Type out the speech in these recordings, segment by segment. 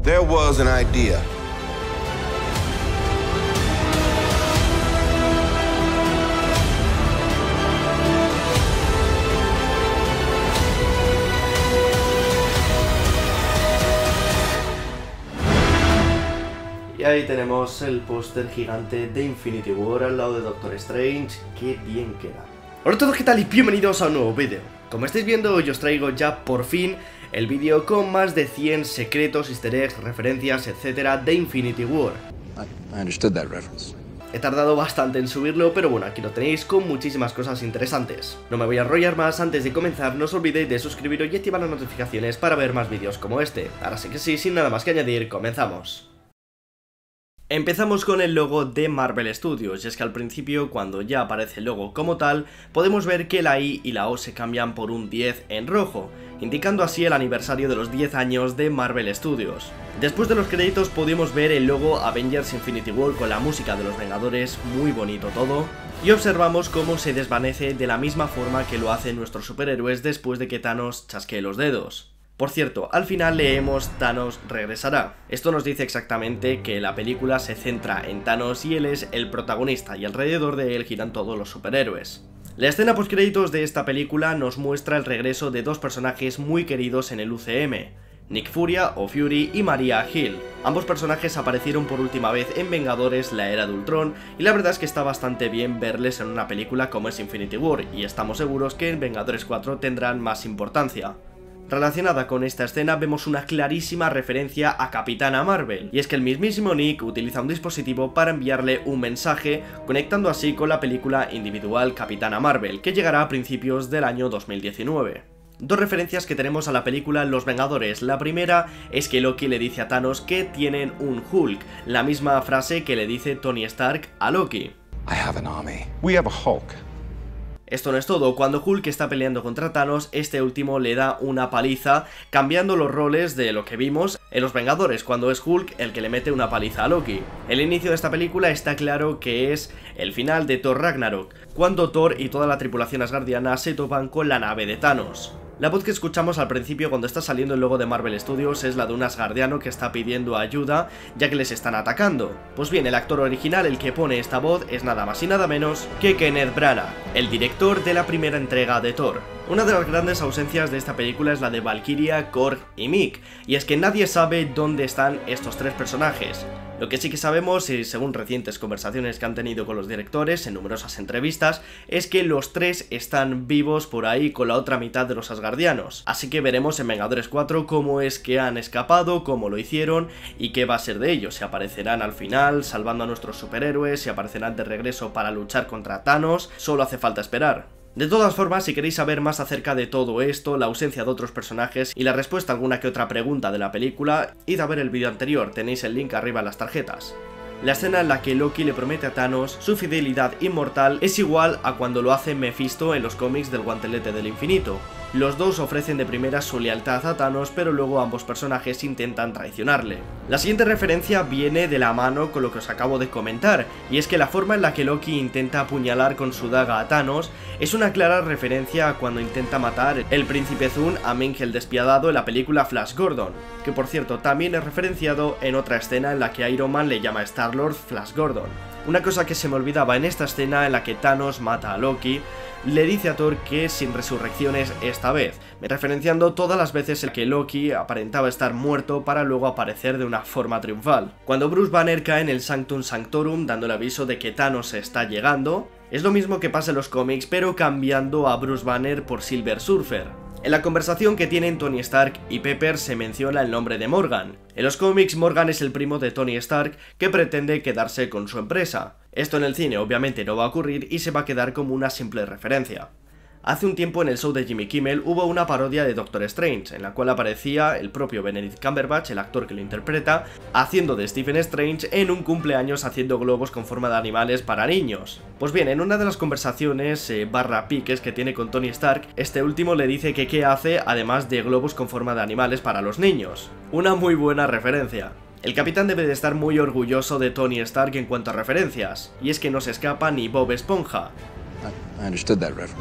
There was an idea. Y ahí tenemos el póster gigante de Infinity War al lado de Doctor Strange. ¡Qué bien queda! Hola a todos, ¿qué tal? Y bienvenidos a un nuevo vídeo. Como estáis viendo, hoy os traigo ya por fin el vídeo con más de 100 secretos, easter eggs, referencias, etcétera de Infinity War. I understood that reference. He tardado bastante en subirlo, pero bueno, aquí lo tenéis con muchísimas cosas interesantes. No me voy a enrollar más, antes de comenzar no os olvidéis de suscribiros y activar las notificaciones para ver más vídeos como este. Ahora sí que sí, sin nada más que añadir, comenzamos. Empezamos con el logo de Marvel Studios, y es que al principio, cuando ya aparece el logo como tal, podemos ver que la I y la O se cambian por un 10 en rojo, indicando así el aniversario de los 10 años de Marvel Studios. Después de los créditos pudimos ver el logo Avengers Infinity War con la música de los Vengadores, muy bonito todo, y observamos cómo se desvanece de la misma forma que lo hacen nuestros superhéroes después de que Thanos chasquee los dedos. Por cierto, al final leemos Thanos regresará. Esto nos dice exactamente que la película se centra en Thanos y él es el protagonista y alrededor de él giran todos los superhéroes. La escena postcréditos de esta película nos muestra el regreso de dos personajes muy queridos en el UCM, Nick Furia o Fury y Maria Hill. Ambos personajes aparecieron por última vez en Vengadores la Era de Ultron y la verdad es que está bastante bien verles en una película como es Infinity War y estamos seguros que en Vengadores 4 tendrán más importancia. Relacionada con esta escena vemos una clarísima referencia a Capitana Marvel, y es que el mismísimo Nick utiliza un dispositivo para enviarle un mensaje, conectando así con la película individual Capitana Marvel, que llegará a principios del año 2019. Dos referencias que tenemos a la película Los Vengadores. La primera es que Loki le dice a Thanos que tienen un Hulk, la misma frase que le dice Tony Stark a Loki. I have an army. We have a Hulk. Esto no es todo, cuando Hulk está peleando contra Thanos, este último le da una paliza, cambiando los roles de lo que vimos en Los Vengadores, cuando es Hulk el que le mete una paliza a Loki. El inicio de esta película está claro que es el final de Thor Ragnarok, cuando Thor y toda la tripulación asgardiana se topan con la nave de Thanos. La voz que escuchamos al principio cuando está saliendo el logo de Marvel Studios es la de un asgardiano que está pidiendo ayuda ya que les están atacando. Pues bien, el actor original, el que pone esta voz, es nada más y nada menos que Kenneth Branagh, el director de la primera entrega de Thor. Una de las grandes ausencias de esta película es la de Valkyria, Korg y Miek, y es que nadie sabe dónde están estos tres personajes. Lo que sí que sabemos, y según recientes conversaciones que han tenido con los directores en numerosas entrevistas, es que los tres están vivos por ahí con la otra mitad de los asgardianos. Así que veremos en Vengadores 4 cómo es que han escapado, cómo lo hicieron y qué va a ser de ellos. Si aparecerán al final salvando a nuestros superhéroes, si aparecerán de regreso para luchar contra Thanos, solo hace falta esperar. De todas formas, si queréis saber más acerca de todo esto, la ausencia de otros personajes y la respuesta a alguna que otra pregunta de la película, id a ver el vídeo anterior, tenéis el link arriba en las tarjetas. La escena en la que Loki le promete a Thanos su fidelidad inmortal es igual a cuando lo hace Mephisto en los cómics del Guantelete del Infinito. Los dos ofrecen de primera su lealtad a Thanos, pero luego ambos personajes intentan traicionarle. La siguiente referencia viene de la mano con lo que os acabo de comentar, y es que la forma en la que Loki intenta apuñalar con su daga a Thanos es una clara referencia a cuando intenta matar el Príncipe Zun a Meng el Despiadado en la película Flash Gordon, que por cierto también es referenciado en otra escena en la que Iron Man le llama a Star-Lord Flash Gordon. Una cosa que se me olvidaba en esta escena en la que Thanos mata a Loki, le dice a Thor que sin resurrecciones esta vez, referenciando todas las veces en que Loki aparentaba estar muerto para luego aparecer de una forma triunfal. Cuando Bruce Banner cae en el Sanctum Sanctorum dando el aviso de que Thanos está llegando, es lo mismo que pasa en los cómics pero cambiando a Bruce Banner por Silver Surfer. En la conversación que tienen Tony Stark y Pepper se menciona el nombre de Morgan. En los cómics, Morgan es el primo de Tony Stark que pretende quedarse con su empresa. Esto en el cine obviamente no va a ocurrir y se va a quedar como una simple referencia. Hace un tiempo en el show de Jimmy Kimmel hubo una parodia de Doctor Strange, en la cual aparecía el propio Benedict Cumberbatch, el actor que lo interpreta, haciendo de Stephen Strange en un cumpleaños haciendo globos con forma de animales para niños. Pues bien, en una de las conversaciones barra piques que tiene con Tony Stark, este último le dice que qué hace además de globos con forma de animales para los niños. Una muy buena referencia. El capitán debe de estar muy orgulloso de Tony Stark en cuanto a referencias, y es que no se escapa ni Bob Esponja. I understood that reference.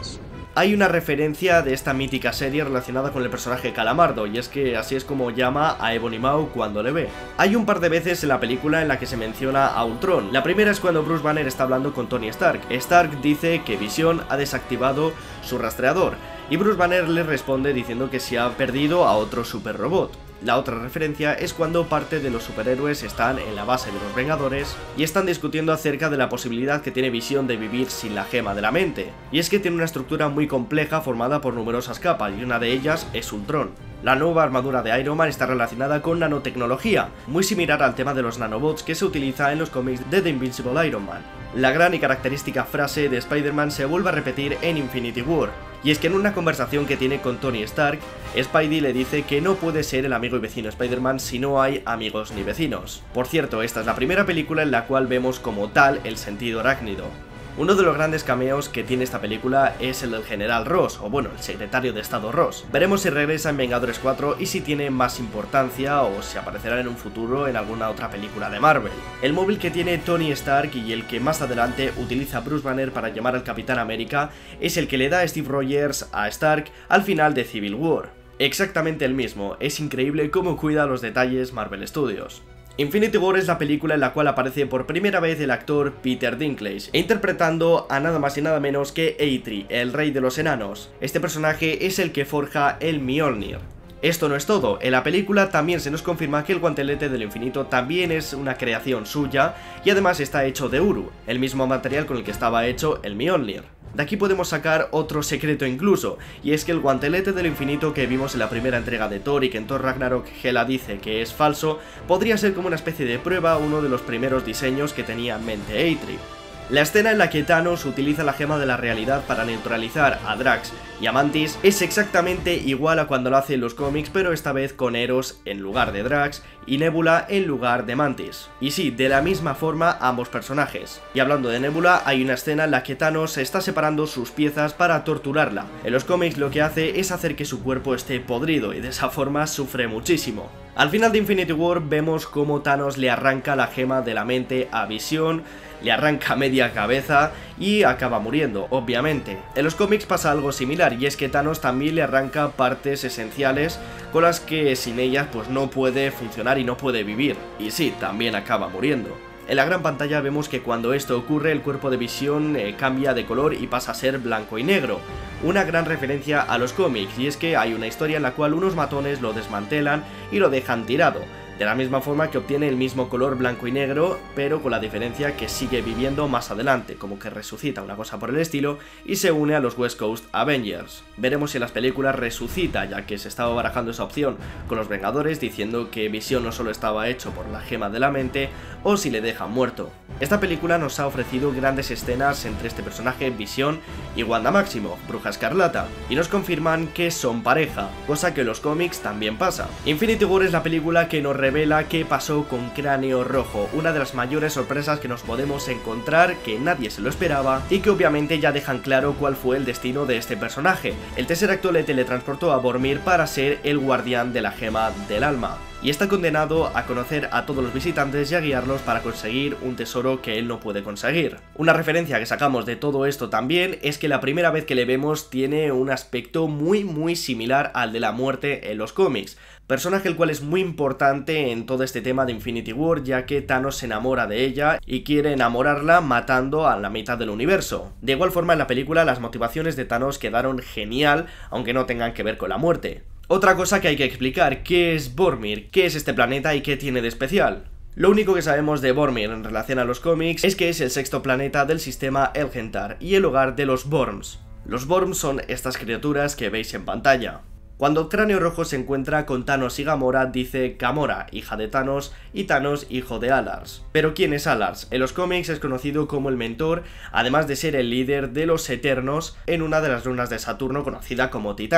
Hay una referencia de esta mítica serie relacionada con el personaje Calamardo, y es que así es como llama a Ebony Maw cuando le ve. Hay un par de veces en la película en la que se menciona a Ultron. La primera es cuando Bruce Banner está hablando con Tony Stark. Stark dice que Visión ha desactivado su rastreador, y Bruce Banner le responde diciendo que se ha perdido a otro superrobot. La otra referencia es cuando parte de los superhéroes están en la base de los Vengadores y están discutiendo acerca de la posibilidad que tiene Visión de vivir sin la gema de la mente. Y es que tiene una estructura muy compleja formada por numerosas capas, y una de ellas es Ultron. La nueva armadura de Iron Man está relacionada con nanotecnología, muy similar al tema de los nanobots que se utiliza en los cómics de The Invincible Iron Man. La gran y característica frase de Spider-Man se vuelve a repetir en Infinity War, y es que en una conversación que tiene con Tony Stark, Spidey le dice que no puede ser el amigo y vecino Spider-Man si no hay amigos ni vecinos. Por cierto, esta es la primera película en la cual vemos como tal el sentido arácnido. Uno de los grandes cameos que tiene esta película es el del General Ross, o bueno, el secretario de Estado Ross. Veremos si regresa en Vengadores 4 y si tiene más importancia o si aparecerá en un futuro en alguna otra película de Marvel. El móvil que tiene Tony Stark y el que más adelante utiliza Bruce Banner para llamar al Capitán América es el que le da Steve Rogers a Stark al final de Civil War. Exactamente el mismo, es increíble cómo cuida los detalles Marvel Studios. Infinity War es la película en la cual aparece por primera vez el actor Peter Dinklage, interpretando a nada más y nada menos que Eitri, el rey de los enanos. Este personaje es el que forja el Mjolnir. Esto no es todo, en la película también se nos confirma que el guantelete del infinito también es una creación suya y además está hecho de Uru, el mismo material con el que estaba hecho el Mjolnir. De aquí podemos sacar otro secreto incluso, y es que el guantelete del infinito que vimos en la primera entrega de Thor y que en Thor Ragnarok Hela dice que es falso, podría ser como una especie de prueba uno de los primeros diseños que tenía en mente Eitri. La escena en la que Thanos utiliza la gema de la realidad para neutralizar a Drax y a Mantis es exactamente igual a cuando lo hace en los cómics, pero esta vez con Eros en lugar de Drax y Nebula en lugar de Mantis. Y sí, de la misma forma ambos personajes. Y hablando de Nebula, hay una escena en la que Thanos está separando sus piezas para torturarla. En los cómics lo que hace es hacer que su cuerpo esté podrido y de esa forma sufre muchísimo. Al final de Infinity War vemos cómo Thanos le arranca la gema de la mente a Visión, le arranca media cabeza y acaba muriendo, obviamente. En los cómics pasa algo similar, y es que Thanos también le arranca partes esenciales con las que sin ellas pues no puede funcionar y no puede vivir. Y sí, también acaba muriendo. En la gran pantalla vemos que cuando esto ocurre el cuerpo de Visión cambia de color y pasa a ser blanco y negro. Una gran referencia a los cómics, y es que hay una historia en la cual unos matones lo desmantelan y lo dejan tirado. De la misma forma que obtiene el mismo color blanco y negro, pero con la diferencia que sigue viviendo más adelante, como que resucita, una cosa por el estilo, y se une a los West Coast Avengers. Veremos si en las películas resucita, ya que se estaba barajando esa opción con los Vengadores, diciendo que Visión no solo estaba hecho por la gema de la mente, o si le dejan muerto. Esta película nos ha ofrecido grandes escenas entre este personaje, Visión, y Wanda Maximoff, Bruja Escarlata, y nos confirman que son pareja, cosa que en los cómics también pasa. Infinity War es la película que nos revela qué pasó con Cráneo Rojo, una de las mayores sorpresas que nos podemos encontrar, que nadie se lo esperaba y que obviamente ya dejan claro cuál fue el destino de este personaje. El Tesseract le teletransportó a Vormir para ser el guardián de la gema del alma, y está condenado a conocer a todos los visitantes y a guiarlos para conseguir un tesoro que él no puede conseguir. Una referencia que sacamos de todo esto también es que la primera vez que le vemos tiene un aspecto muy similar al de la muerte en los cómics, personaje el cual es muy importante en todo este tema de Infinity War, ya que Thanos se enamora de ella y quiere enamorarla matando a la mitad del universo. De igual forma en la película las motivaciones de Thanos quedaron genial, aunque no tengan que ver con la muerte. Otra cosa que hay que explicar, ¿qué es Vormir? ¿Qué es este planeta y qué tiene de especial? Lo único que sabemos de Vormir en relación a los cómics es que es el sexto planeta del sistema Elgentar y el hogar de los Worms. Los Worms son estas criaturas que veis en pantalla. Cuando Cráneo Rojo se encuentra con Thanos y Gamora, dice Gamora, hija de Thanos, y Thanos, hijo de Alars. Pero ¿quién es Alars? En los cómics es conocido como el mentor, además de ser el líder de los Eternos en una de las lunas de Saturno conocida como Titán.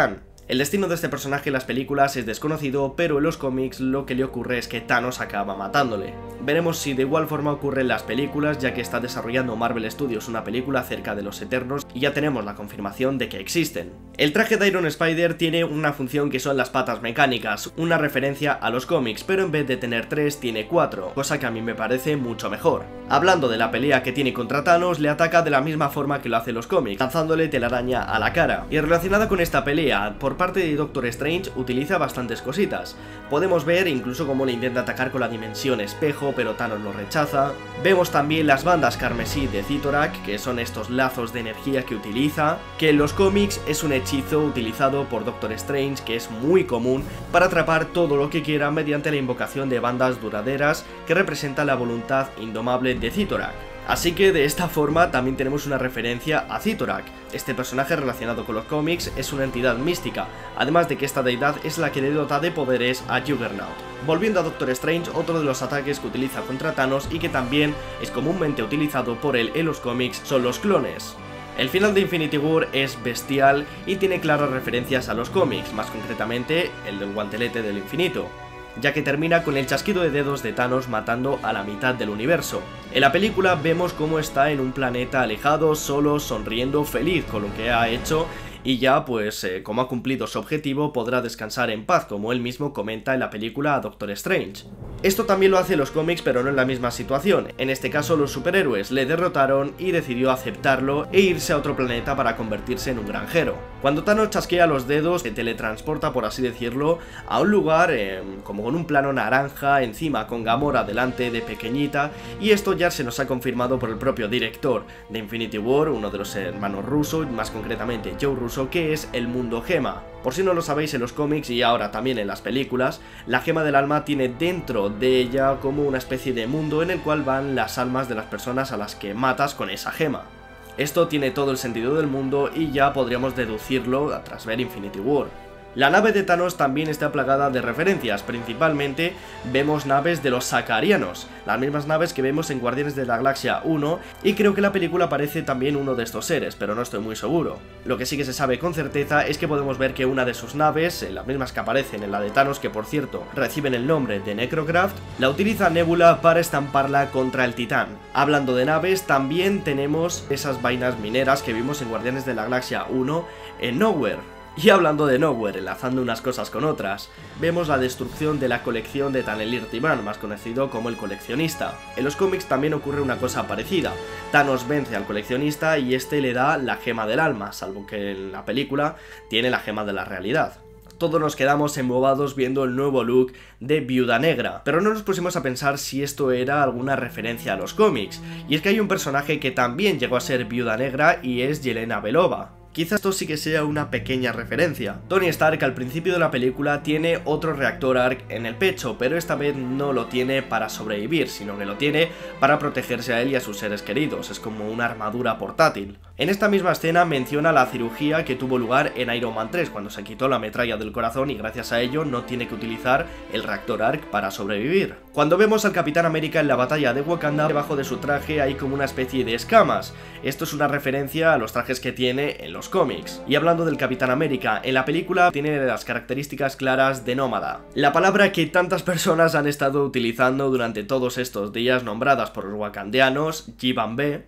El destino de este personaje en las películas es desconocido, pero en los cómics lo que le ocurre es que Thanos acaba matándole. Veremos si de igual forma ocurre en las películas, ya que está desarrollando Marvel Studios una película acerca de los Eternos y ya tenemos la confirmación de que existen. El traje de Iron Spider tiene una función que son las patas mecánicas, una referencia a los cómics, pero en vez de tener 3 tiene 4, cosa que a mí me parece mucho mejor. Hablando de la pelea que tiene contra Thanos, le ataca de la misma forma que lo hace los cómics, lanzándole telaraña a la cara. Y relacionada con esta pelea, por parte de Doctor Strange utiliza bastantes cositas. Podemos ver incluso cómo le intenta atacar con la dimensión espejo, pero Thanos lo rechaza. Vemos también las bandas carmesí de Cyttorak, que son estos lazos de energía que utiliza, que en los cómics es un hechizo utilizado por Doctor Strange que es muy común para atrapar todo lo que quiera mediante la invocación de bandas duraderas que representan la voluntad indomable de Cyttorak. Así que de esta forma también tenemos una referencia a Cyttorak. Este personaje relacionado con los cómics es una entidad mística, además de que esta deidad es la que le dota de poderes a Juggernaut. Volviendo a Doctor Strange, otro de los ataques que utiliza contra Thanos y que también es comúnmente utilizado por él en los cómics son los clones. El final de Infinity War es bestial y tiene claras referencias a los cómics, más concretamente el del guantelete del infinito, ya que termina con el chasquido de dedos de Thanos matando a la mitad del universo. En la película vemos cómo está en un planeta alejado, solo, sonriendo, feliz con lo que ha hecho y ya pues como ha cumplido su objetivo podrá descansar en paz, como él mismo comenta en la película a Doctor Strange. Esto también lo hace en los cómics, pero no en la misma situación. En este caso los superhéroes le derrotaron y decidió aceptarlo e irse a otro planeta para convertirse en un granjero. Cuando Thanos chasquea los dedos, se teletransporta, por así decirlo, a un lugar como con un plano naranja, encima con Gamora delante de pequeñita, y esto ya se nos ha confirmado por el propio director de Infinity War, uno de los hermanos Russo, más concretamente Joe Russo, que es el mundo gema. Por si no lo sabéis, en los cómics y ahora también en las películas, la gema del alma tiene dentro de ella como una especie de mundo en el cual van las almas de las personas a las que matas con esa gema. Esto tiene todo el sentido del mundo y ya podríamos deducirlo tras ver Infinity War. La nave de Thanos también está plagada de referencias, principalmente vemos naves de los Sakarianos, las mismas naves que vemos en Guardianes de la Galaxia 1, y creo que en la película aparece también uno de estos seres, pero no estoy muy seguro. Lo que sí que se sabe con certeza es que podemos ver que una de sus naves, las mismas que aparecen en la de Thanos, que por cierto reciben el nombre de Necrocraft, la utiliza Nebula para estamparla contra el Titán. Hablando de naves, también tenemos esas vainas mineras que vimos en Guardianes de la Galaxia 1 en Nowhere. Y hablando de Nowhere, enlazando unas cosas con otras, vemos la destrucción de la colección de Tanelir Timan, más conocido como el coleccionista. En los cómics también ocurre una cosa parecida. Thanos vence al coleccionista y este le da la gema del alma, salvo que en la película tiene la gema de la realidad. Todos nos quedamos embobados viendo el nuevo look de Viuda Negra, pero no nos pusimos a pensar si esto era alguna referencia a los cómics, y es que hay un personaje que también llegó a ser Viuda Negra y es Yelena Belova. Quizás esto sí que sea una pequeña referencia. Tony Stark al principio de la película tiene otro reactor ARC en el pecho, pero esta vez no lo tiene para sobrevivir, sino que lo tiene para protegerse a él y a sus seres queridos, es como una armadura portátil. En esta misma escena menciona la cirugía que tuvo lugar en Iron Man 3, cuando se quitó la metralla del corazón y gracias a ello no tiene que utilizar el reactor ARC para sobrevivir. Cuando vemos al Capitán América en la batalla de Wakanda, debajo de su traje hay como una especie de escamas. Esto es una referencia a los trajes que tiene en los cómics. Y hablando del Capitán América, en la película tiene las características claras de nómada, la palabra que tantas personas han estado utilizando durante todos estos días, nombradas por los wakandianos, Yibambe.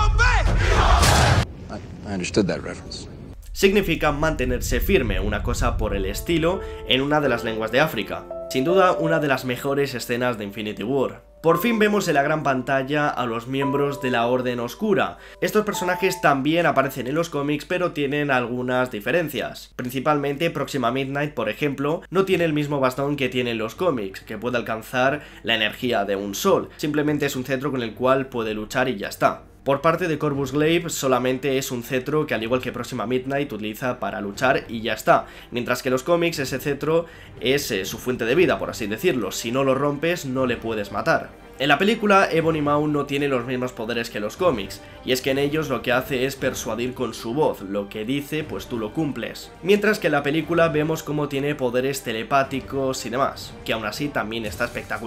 I understood that reference. Significa mantenerse firme, una cosa por el estilo, en una de las lenguas de África. Sin duda, una de las mejores escenas de Infinity War. Por fin vemos en la gran pantalla a los miembros de la Orden Oscura. Estos personajes también aparecen en los cómics, pero tienen algunas diferencias. Principalmente Proxima Midnight, por ejemplo, no tiene el mismo bastón que tiene en los cómics, que puede alcanzar la energía de un sol. Simplemente es un cetro con el cual puede luchar y ya está. Por parte de Corvus Glaive solamente es un cetro que al igual que Proxima Midnight utiliza para luchar y ya está, mientras que en los cómics ese cetro es su fuente de vida, por así decirlo. Si no lo rompes no le puedes matar. En la película Ebony Maw no tiene los mismos poderes que los cómics, y es que en ellos lo que hace es persuadir con su voz, lo que dice pues tú lo cumples. Mientras que en la película vemos cómo tiene poderes telepáticos y demás, que aún así también está espectacular.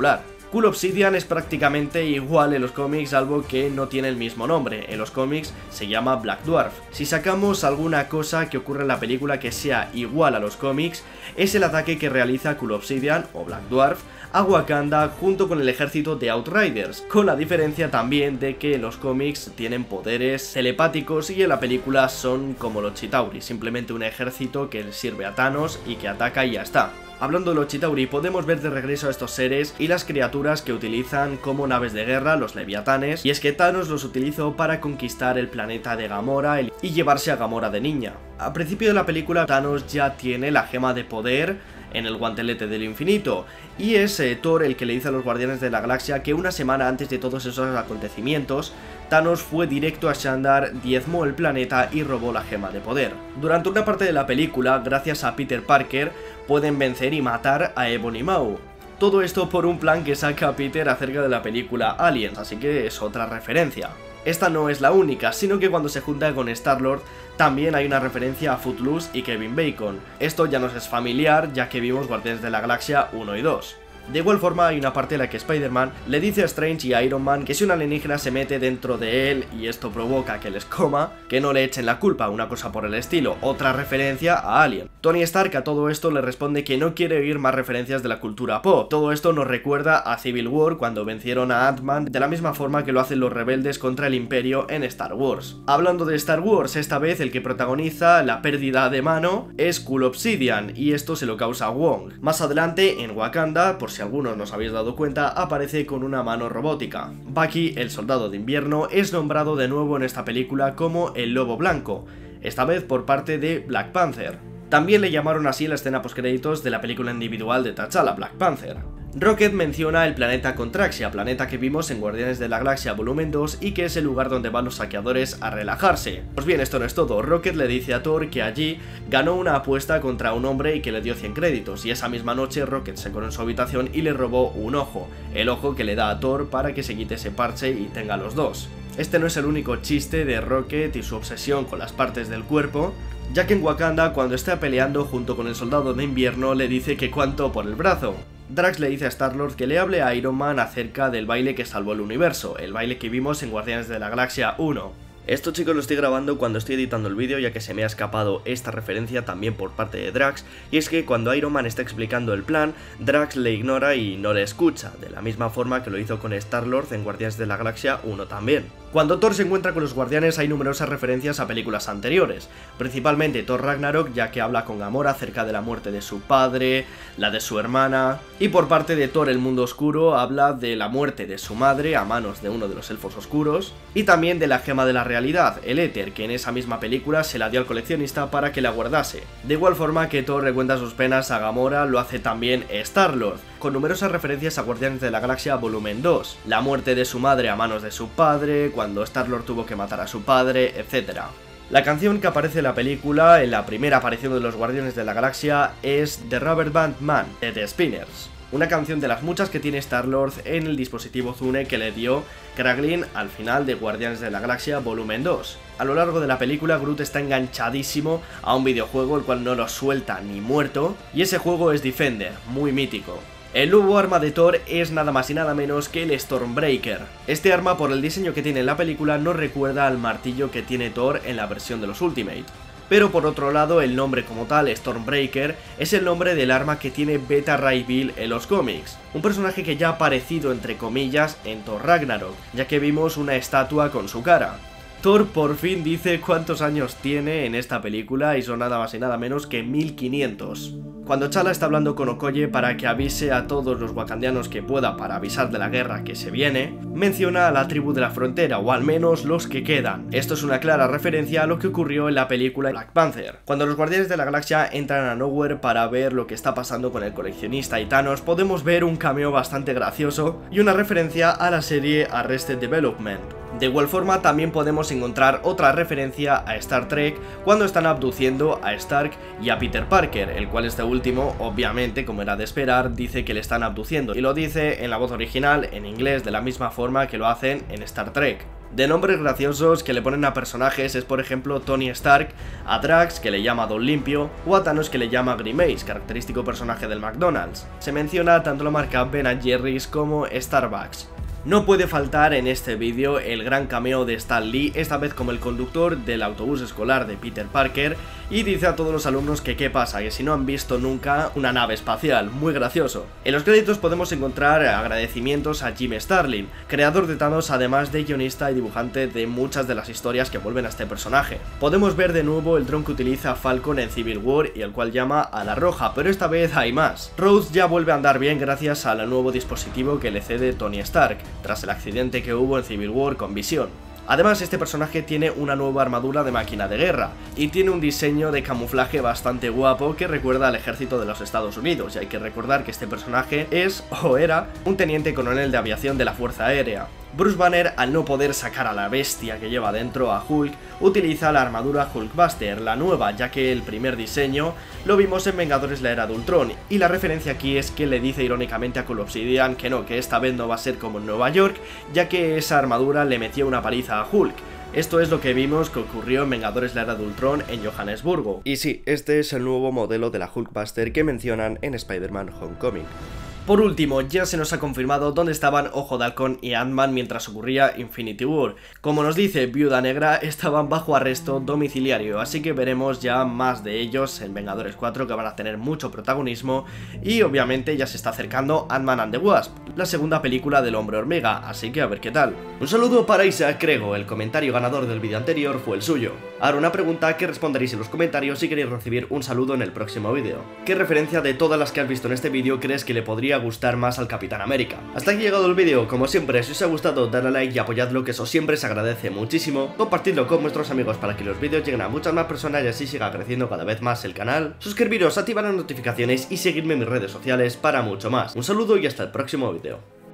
Cool Obsidian es prácticamente igual en los cómics, salvo que no tiene el mismo nombre. En los cómics se llama Black Dwarf. Si sacamos alguna cosa que ocurre en la película que sea igual a los cómics, es el ataque que realiza Cool Obsidian o Black Dwarf a Wakanda junto con el ejército de Outriders, con la diferencia también de que en los cómics tienen poderes telepáticos y en la película son como los Chitauri, simplemente un ejército que sirve a Thanos y que ataca y ya está. Hablando de los Chitauri, podemos ver de regreso a estos seres y las criaturas que utilizan como naves de guerra, los leviatanes, y es que Thanos los utilizó para conquistar el planeta de Gamora y llevarse a Gamora de niña. Al principio de la película Thanos ya tiene la gema de poder en el guantelete del infinito, y es Thor el que le dice a los Guardianes de la Galaxia que una semana antes de todos esos acontecimientos, Thanos fue directo a Xandar, diezmó el planeta y robó la gema de poder. Durante una parte de la película, gracias a Peter Parker, pueden vencer y matar a Ebony Maw. Todo esto por un plan que saca Peter acerca de la película Aliens, así que es otra referencia. Esta no es la única, sino que cuando se junta con Star-Lord también hay una referencia a Footloose y Kevin Bacon. Esto ya nos es familiar, ya que vimos Guardianes de la Galaxia 1 y 2. De igual forma hay una parte en la que Spider-Man le dice a Strange y a Iron Man que si un alienígena se mete dentro de él y esto provoca que les coma, que no le echen la culpa, una cosa por el estilo, otra referencia a Alien. Tony Stark a todo esto le responde que no quiere oír más referencias de la cultura pop. Todo esto nos recuerda a Civil War cuando vencieron a Ant-Man de la misma forma que lo hacen los rebeldes contra el Imperio en Star Wars. Hablando de Star Wars, esta vez el que protagoniza la pérdida de mano es Cool Obsidian y esto se lo causa Wong. Más adelante en Wakanda, por si algunos no os habéis dado cuenta, aparece con una mano robótica. Bucky, el soldado de invierno, es nombrado de nuevo en esta película como el Lobo Blanco, esta vez por parte de Black Panther. También le llamaron así en la escena postcréditos de la película individual de T'Challa, Black Panther. Rocket menciona el planeta Contraxia, planeta que vimos en Guardianes de la Galaxia Volumen 2 y que es el lugar donde van los saqueadores a relajarse. Pues bien, esto no es todo. Rocket le dice a Thor que allí ganó una apuesta contra un hombre y que le dio 100 créditos, y esa misma noche Rocket se coló en su habitación y le robó un ojo, el ojo que le da a Thor para que se quite ese parche y tenga los dos. Este no es el único chiste de Rocket y su obsesión con las partes del cuerpo, ya que en Wakanda, cuando está peleando junto con el soldado de invierno, le dice que cuánto por el brazo. Drax le dice a Star-Lord que le hable a Iron Man acerca del baile que salvó el universo, el baile que vimos en Guardianes de la Galaxia 1. Esto, chicos, lo estoy grabando cuando estoy editando el vídeo, ya que se me ha escapado esta referencia también por parte de Drax, y es que cuando Iron Man está explicando el plan, Drax le ignora y no le escucha, de la misma forma que lo hizo con Star-Lord en Guardianes de la Galaxia 1 también. Cuando Thor se encuentra con los Guardianes hay numerosas referencias a películas anteriores, principalmente Thor Ragnarok, ya que habla con Gamora acerca de la muerte de su padre, la de su hermana, y por parte de Thor el Mundo Oscuro habla de la muerte de su madre a manos de uno de los elfos oscuros, y también de la gema de la realidad, el éter, que en esa misma película se la dio al coleccionista para que la guardase. De igual forma que Thor le cuenta sus penas a Gamora, lo hace también Star-Lord, con numerosas referencias a Guardianes de la Galaxia Volumen 2, la muerte de su madre a manos de su padre, cuando Star-Lord tuvo que matar a su padre, etc. La canción que aparece en la película, en la primera aparición de los Guardianes de la Galaxia, es The Rubber Band Man, de The Spinners. Una canción de las muchas que tiene Star-Lord en el dispositivo Zune que le dio Kraglin al final de Guardianes de la Galaxia Volumen 2. A lo largo de la película Groot está enganchadísimo a un videojuego el cual no lo suelta ni muerto, y ese juego es Defender, muy mítico. El nuevo arma de Thor es nada más y nada menos que el Stormbreaker. Este arma, por el diseño que tiene en la película, nos recuerda al martillo que tiene Thor en la versión de los Ultimate. Pero por otro lado, el nombre como tal, Stormbreaker, es el nombre del arma que tiene Beta Ray Bill en los cómics, un personaje que ya ha aparecido entre comillas en Thor Ragnarok, ya que vimos una estatua con su cara. Thor por fin dice cuántos años tiene en esta película y son nada más y nada menos que 1500. Cuando T'Challa está hablando con Okoye para que avise a todos los wakandianos que pueda para avisar de la guerra que se viene, menciona a la tribu de la frontera, o al menos los que quedan. Esto es una clara referencia a lo que ocurrió en la película Black Panther. Cuando los Guardianes de la Galaxia entran a Nowhere para ver lo que está pasando con el coleccionista y Thanos, podemos ver un cameo bastante gracioso y una referencia a la serie Arrested Development. De igual forma también podemos encontrar otra referencia a Star Trek cuando están abduciendo a Stark y a Peter Parker, el cual este último, obviamente, como era de esperar, dice que le están abduciendo, y lo dice en la voz original, en inglés, de la misma forma que lo hacen en Star Trek. De nombres graciosos que le ponen a personajes es por ejemplo Tony Stark, a Drax que le llama Don Limpio o a Thanos que le llama Grimace, característico personaje del McDonald's. Se menciona tanto la marca Ben & Jerry's como Starbucks. No puede faltar en este vídeo el gran cameo de Stan Lee, esta vez como el conductor del autobús escolar de Peter Parker, y dice a todos los alumnos que qué pasa, que si no han visto nunca una nave espacial, muy gracioso. En los créditos podemos encontrar agradecimientos a Jim Starlin, creador de Thanos, además de guionista y dibujante de muchas de las historias que vuelven a este personaje. Podemos ver de nuevo el dron que utiliza Falcon en Civil War y el cual llama a la Roja, pero esta vez hay más. Rhodes ya vuelve a andar bien gracias al nuevo dispositivo que le cede Tony Stark, tras el accidente que hubo en Civil War con Visión. Además, este personaje tiene una nueva armadura de máquina de guerra y tiene un diseño de camuflaje bastante guapo que recuerda al ejército de los Estados Unidos, y hay que recordar que este personaje es, o era, un teniente coronel de aviación de la Fuerza Aérea. Bruce Banner, al no poder sacar a la bestia que lleva dentro, a Hulk, utiliza la armadura Hulkbuster, la nueva, ya que el primer diseño lo vimos en Vengadores la Era de Ultron, y la referencia aquí es que le dice irónicamente a Cool Obsidian que no, que esta vez no va a ser como en Nueva York, ya que esa armadura le metió una paliza a Hulk. Esto es lo que vimos que ocurrió en Vengadores la Era de Ultron en Johannesburgo. Y sí, este es el nuevo modelo de la Hulkbuster que mencionan en Spider-Man Homecoming. Por último, ya se nos ha confirmado dónde estaban Ojo de Halcón y Ant-Man mientras ocurría Infinity War. Como nos dice Viuda Negra, estaban bajo arresto domiciliario, así que veremos ya más de ellos en Vengadores 4, que van a tener mucho protagonismo, y obviamente ya se está acercando Ant-Man and the Wasp, la segunda película del Hombre Hormiga, así que a ver qué tal. Un saludo para Isaac Crego, el comentario ganador del vídeo anterior fue el suyo. Ahora una pregunta que responderéis en los comentarios si queréis recibir un saludo en el próximo vídeo. ¿Qué referencia de todas las que has visto en este vídeo crees que le podría gustar más al Capitán América? Hasta aquí ha llegado el vídeo. Como siempre, si os ha gustado, darle a like y apoyadlo, que eso siempre se agradece muchísimo. Compartidlo con vuestros amigos para que los vídeos lleguen a muchas más personas y así siga creciendo cada vez más el canal. Suscribiros, activar las notificaciones y seguidme en mis redes sociales para mucho más. Un saludo y hasta el próximo vídeo.